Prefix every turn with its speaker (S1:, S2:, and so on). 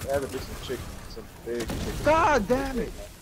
S1: Had to be some chicken, some big chicken.
S2: God damn it!